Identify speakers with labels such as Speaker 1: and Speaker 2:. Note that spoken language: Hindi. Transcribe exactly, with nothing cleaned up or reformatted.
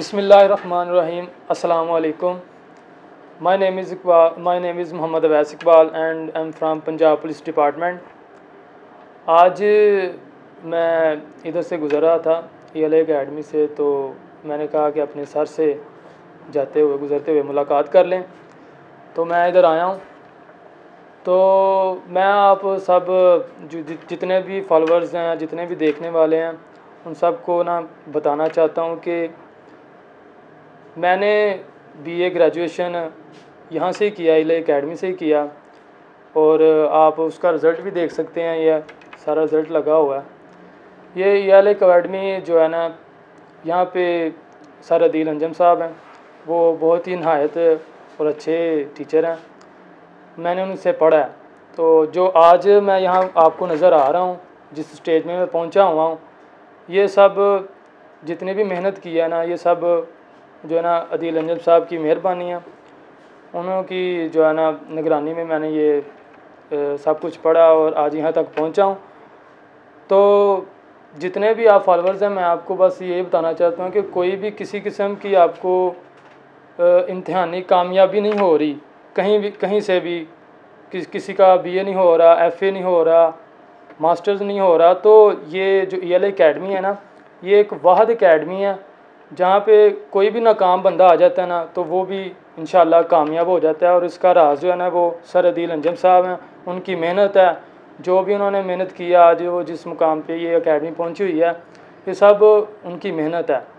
Speaker 1: Bismillahirrahmanirrahim. Assalamu alaikum. My name is Iqbal, my name is Muhammad Awais Iqbal and I'm from Punjab Police Department. आज मैं इधर से गुज़र रहा था ई एल ए अकेडमी से, तो मैंने कहा कि अपने सर से जाते हुए गुज़रते हुए मुलाकात कर लें, तो मैं इधर आया हूँ। तो मैं आप सब जो जितने भी फॉलोअर्स हैं, जितने भी देखने वाले हैं, उन सब को ना बताना चाहता हूँ कि मैंने बी ए ग्रेजुएशन यहाँ से ही किया, ई एल ए अकेडमी से ही किया, और आप उसका रिज़ल्ट भी देख सकते हैं। यह सारा रिज़ल्ट लगा हुआ है। ये ई एल ए अकेडमी जो है ना, यहाँ पे सर अदील अंजम साहब हैं, वो बहुत ही नहायत और अच्छे टीचर हैं। मैंने उनसे पढ़ा है, तो जो आज मैं यहाँ आपको नज़र आ रहा हूँ, जिस स्टेज में मैं पहुँचा हुआ हूँ, ये सब जितने भी मेहनत की है ना, ये सब जो है ना अदील अंजम साहब की मेहरबानी है। उन्होंने जो है ना निगरानी में मैंने ये ए, सब कुछ पढ़ा और आज यहाँ तक पहुँचा हूँ। तो जितने भी आप फॉलोअर्स हैं, मैं आपको बस ये बताना चाहता हूँ कि कोई भी किसी किस्म की आपको इम्तिहानी कामयाबी नहीं हो रही, कहीं भी कहीं से भी किस किसी का बी ए नहीं हो रहा, एफ ए नहीं हो रहा, मास्टर्स नहीं हो रहा, तो ये जो ई एल ए अकेडमी है ना, ये एक वाहिद अकेडमी है जहाँ पे कोई भी नाकाम बंदा आ जाता है ना, तो वो भी इंशाल्लाह कामयाब हो जाता है। और इसका राज जो है ना, वो सर अदील अंजम साहब हैं, उनकी मेहनत है। जो भी उन्होंने मेहनत की है, आज वो जिस मुकाम पे ये अकेडमी पहुंची हुई है, ये सब उनकी मेहनत है।